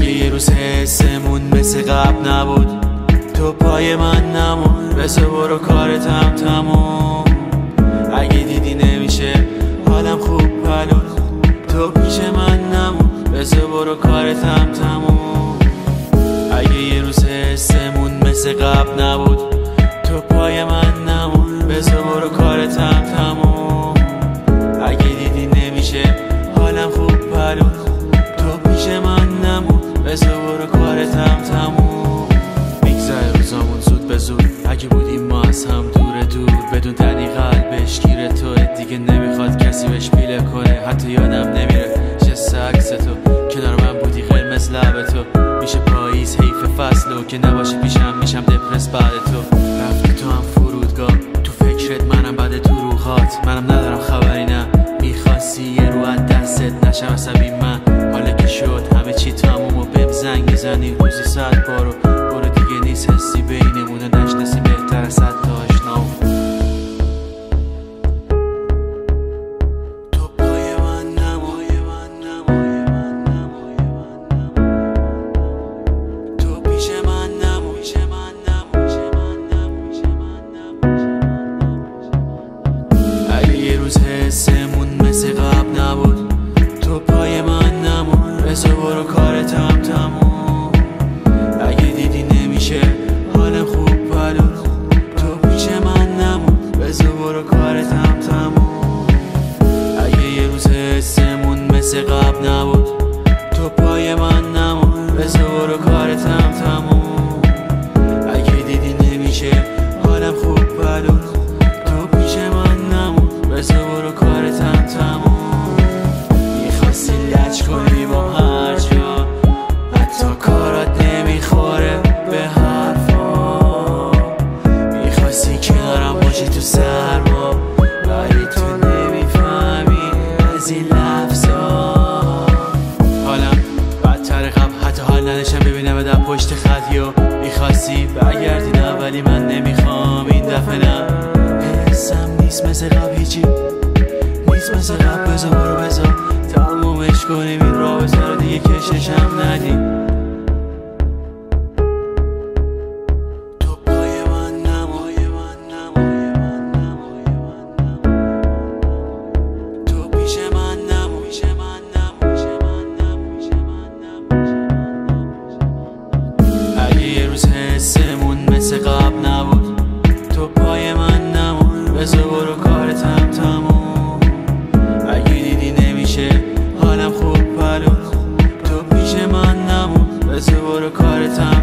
اگه یه روز حسمون مثل قبل نبود، تو پای من نمون، بسه برو کارتم تموم. اگه دیدی نمیشه حالم خوب پلو، تو پیش من نمون، بسه برو کارتم تموم. اگه یه روز حسمون مثل قبل نبود، تو پای من نمون، بسه برو کارتم تموم. اگه دیدی نمیشه حالم خوب پلو، تو پیش من نمون، بسه برو کارتم تموم. میگذره روزامون زود به زود، اگه بودیم ما از هم دور دور، بدون تنی قلبش گیره توه، دیگه نمیخواد کسی بهش پیله کنه. حتی یادم نمیره جست عکس تو، کنار من بودی قرمز لب تو. میشه پاییز حیف فصلو که نباشی پیشم، میشم دپرس بعد تو. رفتی تو هم فرودگاه، تو فکرت منم بعد تو روحات، منم ندارم خبری نه. میخواستی یه رو از دستت نشم عصبی من، حالا که شد همه چی تموم و بهم زنگ میزنی روزی 100 بارو. برو دیگه نیست حسی بینمون و نشناسی بهتر از 100 تا آشنا. تو پای من نمون، تو پیش من نمون. اگه یه روز حسمون مثل قبل نبود، تو پای من نمون، بسه برو کارتم تموم. اگه دیدی نمیشه حالم خوب پلو، تو پیش من نمون، بسه برو کارتم تموم. اگه یه روز حسمون مثل قبل نبود، تو پای من نمون، بسه برو کارتم تموم. اگه دیدی نمیشه حالم خوب پلو، تو پیش من نمون، بسه برو کارتم تموم. میخواستی لج کنی با هر جا، حتی کارات نمیخوره به حرفا. میخواستی کنارم باشی تو سرما، ولی تو نمیفهمی از این لفظا. حالم بدتر قبل، حتی حال نداشتم ببینم در پشت خط. یا میخواستی برگردی نه، ولی من نمیخوام این دفعه نه. حسم نیست مثل قبل، هیچی نیست مثل قبل. بذار برو بذار تمومش کنیم این رابطه رو، دیگه کششم ندیم. تو پای من نمون، تو پیش من نمون. اگه یه روز حسمون مثل قبل نبود، تو پای من نمون، بذار برو کارتم تموم. اگه دیدی نمیشه حالم خوب پلو، تو پیش من نمون، بذار برو کارتم